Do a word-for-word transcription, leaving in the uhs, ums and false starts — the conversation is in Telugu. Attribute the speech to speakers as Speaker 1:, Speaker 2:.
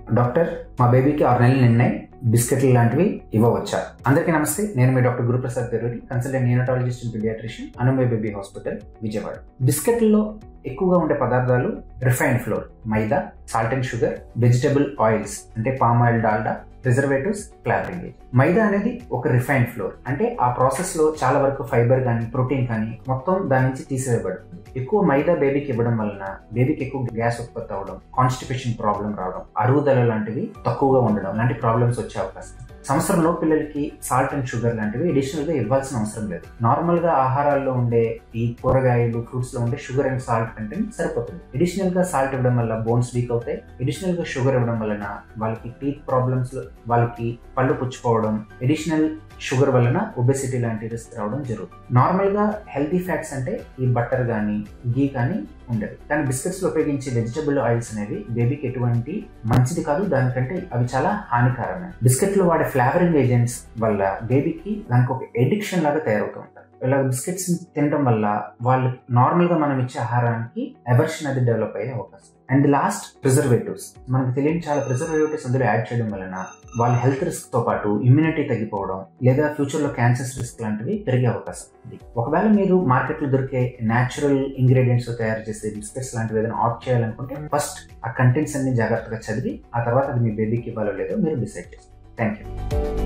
Speaker 1: డాక్టర్, మా బేబీకి ఆరు నెలలు నిన్నాయి, బిస్కెట్లు లాంటివి ఇవ్వవచ్చా? అందరికీ నమస్తే. నేను మీ doctor Guruprasad Peruri, consultant neonatologist and paediatrician, Anumaya baby hospital, Vijayawada. బిస్కెట్లలో ఎక్కువగా ఉండే పదార్థాలు refined flour, maida, salt and sugar, vegetable oils అంటే palm oil, Dalda, preservatives, flavouring agent. Maida అనేది ఒక రిఫైన్డ్ ఫ్లోర్, అంటే ఆ ప్రాసెస్ లో చాలా వరకు ఫైబర్ కానీ ప్రోటీన్ కానీ మొత్తం దాని నుంచి తీసివేయబడుతుంది. ఎక్కువ మైదా బేబీకి ఇవ్వడం వలన బేబీకి ఎక్కువ గ్యాస్ ఉత్పత్తి అవడం, కాన్స్టిపేషన్ ప్రాబ్లం రావడం, అరుగుదల లాంటివి తక్కువగా ఉండడం లాంటి ప్రాబ్లమ్స్ వచ్చే అవకాశం. సంవత్సరంలో పిల్లలకి సాల్ట్ అండ్ షుగర్ లాంటివి అడిషనల్ గా ఇవ్వాల్సిన అవసరం లేదు. నార్మల్ గా ఆహారాల్లో ఉండే ఈ కూరగాయలు, ఫ్రూట్స్ లో ఉండే షుగర్ అండ్ సాల్ట్ కంటెంట్ సరిపోతుంది. అడిషనల్ గా సాల్ట్ ఇవ్వడం వల్ల బోన్స్ వీక్ అవుతాయి. అడిషనల్ గా షుగర్ ఇవ్వడం వలన వాళ్ళకి టీత్ ప్రాబ్లమ్స్, వాళ్ళకి పళ్ళు పుచ్చిపోవడం, అడిషనల్ షుగర్ వలన ఒబెసిటీ లాంటి రిస్క్ రావడం జరుగుతుంది. నార్మల్ గా హెల్తీ ఫ్యాట్స్ అంటే ఈ బటర్ కానీ గీ కానీ ఉండదు. కానీ బిస్కెట్స్ లో ఉపయోగించే వెజిటబుల్ ఆయిల్స్ అనేవి బేబీకి ఎటువంటి మంచిది కాదు, దానికంటే అవి చాలా హానికరమే. బిస్కెట్ లో వాడే ఫ్లేవరింగ్ ఏజెంట్స్ వల్ల బేబీకి దానికి ఒక ఎడిక్షన్ లాగా తయారవుతూ ఉంటారు. ఇలా బిస్కెట్స్ తినడం వల్ల వాళ్ళు నార్మల్ గా మనం ఇచ్చే ఆహారానికి ఎవర్షన్ అది డెవలప్ అయ్యే అవకాశం. And last, preservatives. మనకు తెలియని చాలా ప్రిజర్వేటివ్స్ అందులో యాడ్ చేయడం వలన వాళ్ళ హెల్త్ రిస్క్ తో పాటు ఇమ్యూనిటీ తగ్గిపోవడం లేదా ఫ్యూచర్ లో క్యాన్సర్స్ రిస్క్ లాంటివి పెరిగే అవకాశం ఉంది. ఒకవేళ మీరు మార్కెట్ లో దొరికే న్యాచురల్ ఇంగ్రీడియంట్స్ తో తయారు చేసే బిస్కెట్స్ లాంటివి ఏదైనా ఆప్ట్ చేయాలనుకుంటే ఫస్ట్ ఆ కంటెంట్స్ అన్ని జాగ్రత్తగా చదివి ఆ తర్వాత అది మీ బేబీకి ఇవ్వాలో లేదో మీరు డిసైడ్ చేస్తారు. Thank you.